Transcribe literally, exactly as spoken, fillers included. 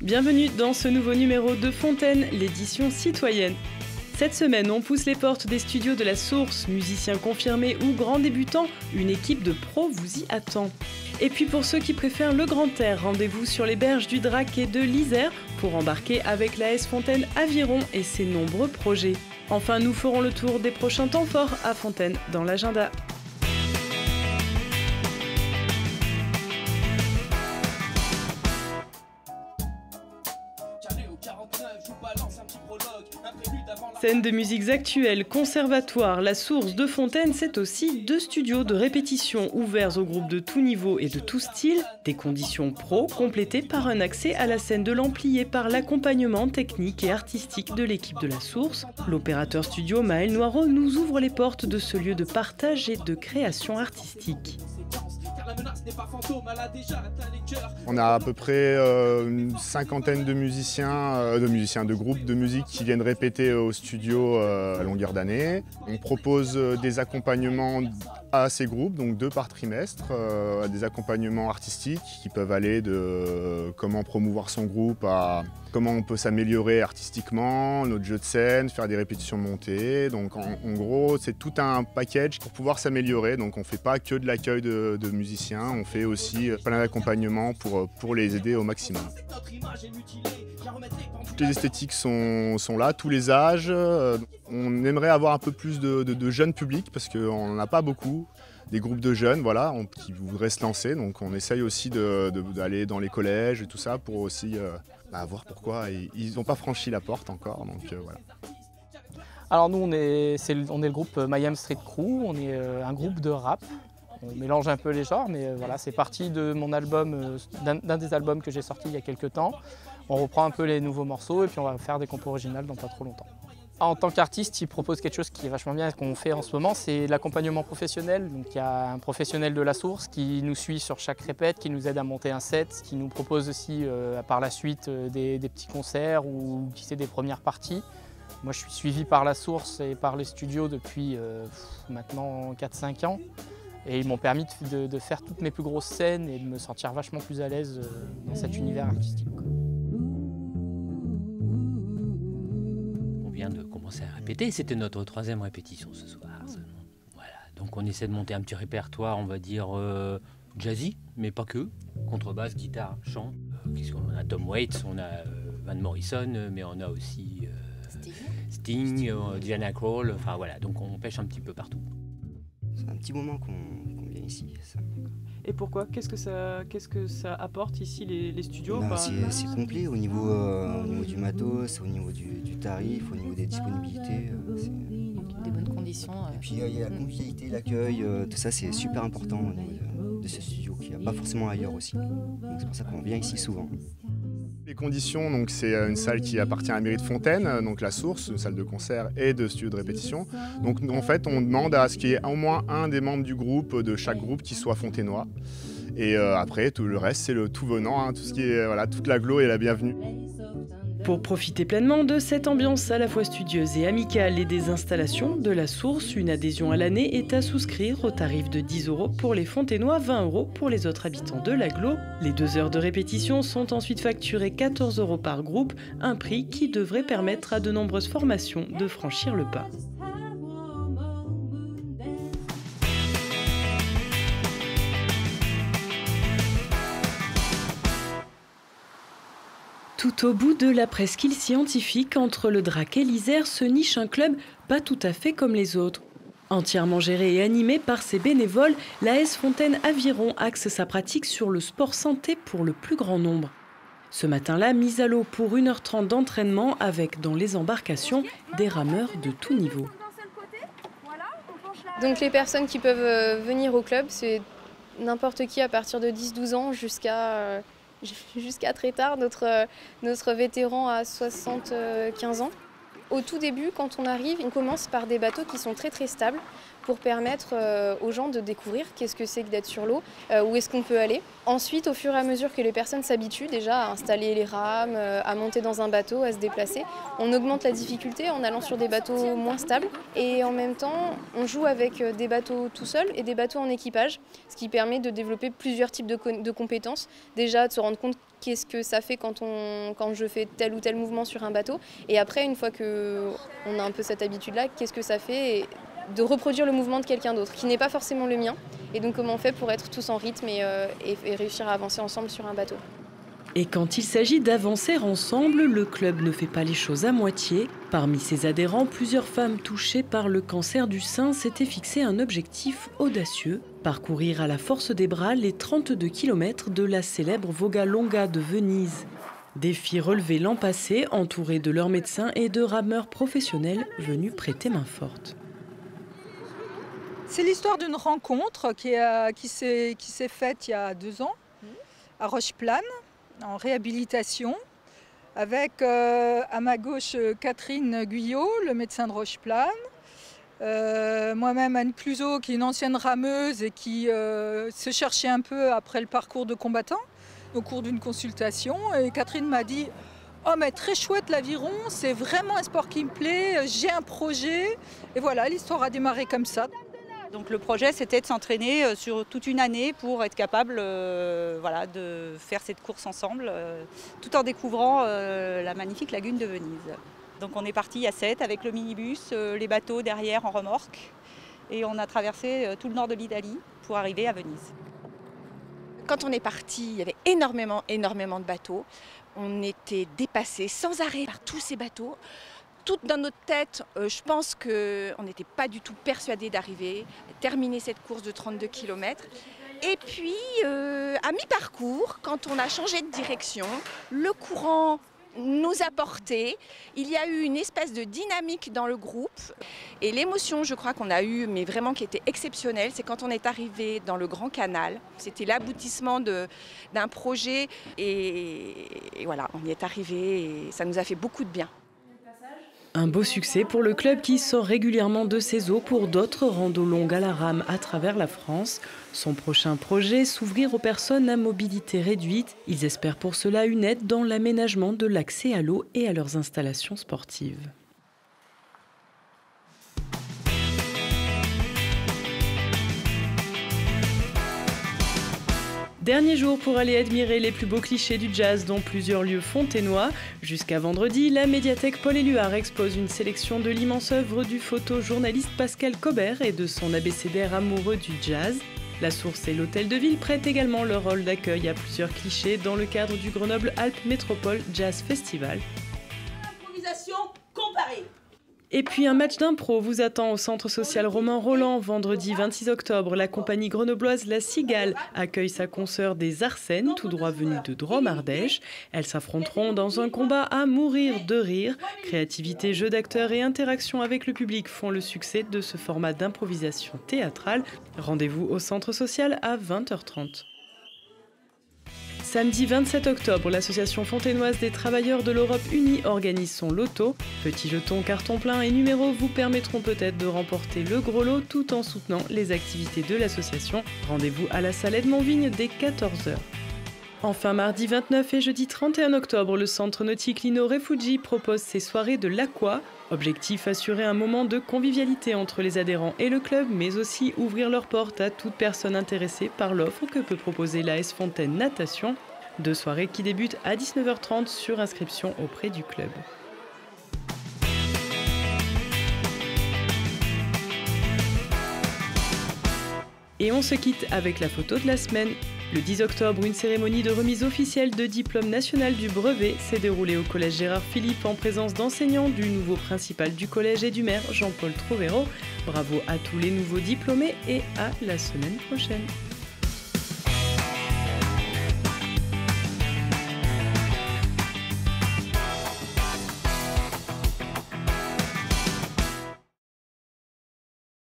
Bienvenue dans ce nouveau numéro de Fontaine, l'édition citoyenne. Cette semaine, on pousse les portes des studios de la Source. Musiciens confirmés ou grands débutants, une équipe de pros vous y attend. Et puis pour ceux qui préfèrent le grand air, rendez-vous sur les berges du Drac et de l'Isère pour embarquer avec l'A S Fontaine Aviron et ses nombreux projets. Enfin, nous ferons le tour des prochains temps forts à Fontaine dans l'agenda. Scène de musiques actuelles, conservatoire, la Source de Fontaine, c'est aussi deux studios de répétition ouverts aux groupes de tout niveau et de tout style, des conditions pro complétées par un accès à la scène de l'Amplier par l'accompagnement technique et artistique de l'équipe de la Source. L'opérateur studio Maël Noireau nous ouvre les portes de ce lieu de partage et de création artistique. On a à peu près euh, une cinquantaine de musiciens, euh, de musiciens de groupes de musique qui viennent répéter au studio euh, à longueur d'année. On propose euh, des accompagnements à ces groupes, donc deux par trimestre, euh, des accompagnements artistiques qui peuvent aller de euh, comment promouvoir son groupe à comment on peut s'améliorer artistiquement, notre jeu de scène, faire des répétitions montées. Donc en, en gros, c'est tout un package pour pouvoir s'améliorer. Donc on ne fait pas que de l'accueil de, de musiciens, on fait aussi plein d'accompagnements pour, pour les aider au maximum. Toutes les esthétiques sont, sont là, tous les âges. On aimerait avoir un peu plus de, de, de jeunes publics parce qu'on n'en a pas beaucoup. Des groupes de jeunes voilà, on, qui voudraient se lancer. Donc on essaye aussi d'aller de, de, dans les collèges et tout ça pour aussi euh, bah, voir pourquoi ils n'ont pas franchi la porte encore. Donc, euh, voilà. Alors nous on est, est, on est le groupe Mayhem Street Crew, on est euh, un groupe de rap. On mélange un peu les genres, mais euh, voilà, c'est parti de mon album, euh, d'un des albums que j'ai sorti il y a quelques temps. On reprend un peu les nouveaux morceaux et puis on va faire des compos originales dans pas trop longtemps. En tant qu'artiste, il propose quelque chose qui est vachement bien, qu'on fait en ce moment, c'est l'accompagnement professionnel. Donc il y a un professionnel de la Source qui nous suit sur chaque répète, qui nous aide à monter un set, qui nous propose aussi euh, par la suite euh, des, des petits concerts ou qui c'est des premières parties. Moi je suis suivi par la Source et par les studios depuis euh, maintenant quatre cinq ans. Et ils m'ont permis de, de faire toutes mes plus grosses scènes et de me sentir vachement plus à l'aise euh, dans cet univers artistique. On vient de commencer à répéter, c'était notre troisième répétition ce soir seulement. Voilà. Donc on essaie de monter un petit répertoire, on va dire euh, jazzy, mais pas que. Contrebasse, guitare, chant. Euh, Qu'est-ce qu'on a? Tom Waits, on a euh, Van Morrison, mais on a aussi euh, Sting, Sting euh, Diana Krall, enfin voilà, donc on pêche un petit peu partout. C'est un petit moment qu'on qu'on vient ici. Ça. Et pourquoi? Qu'est-ce que ça, qu'est-ce que ça apporte ici les, les studios? Ben, c'est complet au niveau, euh, au niveau du matos, au niveau du, du tarif, au niveau des disponibilités. Euh, des bonnes conditions. Euh. Et puis il y a la convivialité, l'accueil, euh, tout ça c'est super important au niveau de, de ce studio qu'il n'y a pas forcément ailleurs aussi. Donc c'est pour ça qu'on vient ici souvent. Les conditions, donc c'est une salle qui appartient à la mairie de Fontaine, donc la Source, une salle de concert et de studio de répétition. Donc en fait, on demande à ce qu'il y ait au moins un des membres du groupe, de chaque groupe, qui soit fontainois. Et euh, après, tout le reste, c'est le tout venant, hein, tout ce qui est, voilà, toute l'agglo est la bienvenue. Pour profiter pleinement de cette ambiance à la fois studieuse et amicale et des installations de la Source, une adhésion à l'année est à souscrire au tarif de dix euros pour les Fontainois, vingt euros pour les autres habitants de l'agglo. Les deux heures de répétition sont ensuite facturées quatorze euros par groupe, un prix qui devrait permettre à de nombreuses formations de franchir le pas. Tout au bout de la presqu'île scientifique, entre le Drac et l'Isère, se niche un club pas tout à fait comme les autres. Entièrement géré et animé par ses bénévoles, l'A S Fontaine Aviron axe sa pratique sur le sport santé pour le plus grand nombre. Ce matin-là, mise à l'eau pour une heure trente d'entraînement avec, dans les embarcations, des rameurs de tout niveau. Donc les personnes qui peuvent venir au club, c'est n'importe qui à partir de dix douze ans jusqu'à... jusqu'à très tard, notre, notre vétéran a soixante-quinze ans. Au tout début, quand on arrive, on commence par des bateaux qui sont très très stables pour permettre euh, aux gens de découvrir qu'est-ce que c'est que d'être sur l'eau, euh, où est-ce qu'on peut aller. Ensuite, au fur et à mesure que les personnes s'habituent déjà à installer les rames, euh, à monter dans un bateau, à se déplacer, on augmente la difficulté en allant sur des bateaux moins stables. Et en même temps, on joue avec des bateaux tout seuls et des bateaux en équipage, ce qui permet de développer plusieurs types de, de compétences. Déjà, de se rendre compte qu'est-ce que ça fait quand, on, quand je fais tel ou tel mouvement sur un bateau. Et après, une fois qu'on a un peu cette habitude-là, qu'est-ce que ça fait de reproduire le mouvement de quelqu'un d'autre, qui n'est pas forcément le mien. Et donc comment on fait pour être tous en rythme et, euh, et, et réussir à avancer ensemble sur un bateau. Et quand il s'agit d'avancer ensemble, le club ne fait pas les choses à moitié. Parmi ses adhérents, plusieurs femmes touchées par le cancer du sein s'étaient fixé un objectif audacieux, parcourir à la force des bras les trente-deux kilomètres de la célèbre Voga Longa de Venise. Défi relevé l'an passé, entourés de leurs médecins et de rameurs professionnels venus prêter main forte. C'est l'histoire d'une rencontre qui, a, qui s'est qui s'est faite il y a deux ans à Rocheplane, en réhabilitation, avec euh, à ma gauche Catherine Guyot, le médecin de Rocheplane, euh, moi-même Anne Cluzot, qui est une ancienne rameuse et qui euh, se cherchait un peu après le parcours de combattant au cours d'une consultation. Et Catherine m'a dit « Oh mais très chouette l'aviron, c'est vraiment un sport qui me plaît, j'ai un projet ». Et voilà, l'histoire a démarré comme ça. Donc le projet, c'était de s'entraîner sur toute une année pour être capable euh, voilà, de faire cette course ensemble, euh, tout en découvrant euh, la magnifique lagune de Venise. Donc on est parti à sept avec le minibus, euh, les bateaux derrière en remorque, et on a traversé euh, tout le nord de l'Italie pour arriver à Venise. Quand on est parti, il y avait énormément, énormément de bateaux. On était dépassés sans arrêt par tous ces bateaux. Tout dans notre tête, euh, je pense qu'on n'était pas du tout persuadés d'arriver, terminer cette course de trente-deux kilomètres. Et puis, euh, à mi-parcours, quand on a changé de direction, le courant nous a portés. Il y a eu une espèce de dynamique dans le groupe. Et l'émotion, je crois qu'on a eue, mais vraiment qui était exceptionnelle, c'est quand on est arrivé dans le Grand Canal. C'était l'aboutissement d'un projet. Et, et voilà, on y est arrivé et ça nous a fait beaucoup de bien. Un beau succès pour le club qui sort régulièrement de ses eaux pour d'autres randos longues à la rame à travers la France. Son prochain projet, s'ouvrir aux personnes à mobilité réduite. Ils espèrent pour cela une aide dans l'aménagement de l'accès à l'eau et à leurs installations sportives. Dernier jour pour aller admirer les plus beaux clichés du jazz dans plusieurs lieux fontainois. Jusqu'à vendredi, la médiathèque Paul-Éluard expose une sélection de l'immense œuvre du photojournaliste Pascal Cobert et de son abécédaire amoureux du jazz. La Source et l'Hôtel de Ville prêtent également leur rôle d'accueil à plusieurs clichés dans le cadre du Grenoble Alpes Métropole Jazz Festival. Improvisation comparée. Et puis un match d'impro vous attend au centre social Romain Roland. Vendredi vingt-six octobre, la compagnie grenobloise La Cigale accueille sa consoeur des Arsènes, tout droit venue de Drôme-Ardèche. Elles s'affronteront dans un combat à mourir de rire. Créativité, jeu d'acteurs et interaction avec le public font le succès de ce format d'improvisation théâtrale. Rendez-vous au centre social à vingt heures trente. Samedi vingt-sept octobre, l'association fontainoise des travailleurs de l'Europe unie organise son loto. Petits jetons, carton plein et numéros vous permettront peut-être de remporter le gros lot tout en soutenant les activités de l'association. Rendez-vous à la salle Edmond-Vigne dès quatorze heures. Enfin, mardi vingt-neuf et jeudi trente et un octobre, le centre nautique Lino Refugi propose ses soirées de l'Aqua. Objectif, assurer un moment de convivialité entre les adhérents et le club, mais aussi ouvrir leurs portes à toute personne intéressée par l'offre que peut proposer l'A S Fontaine Natation. Deux soirées qui débutent à dix-neuf heures trente sur inscription auprès du club. Et on se quitte avec la photo de la semaine. Le dix octobre, une cérémonie de remise officielle de diplôme national du brevet s'est déroulée au collège Gérard Philippe en présence d'enseignants, du nouveau principal du collège et du maire Jean-Paul Trovero. Bravo à tous les nouveaux diplômés et à la semaine prochaine.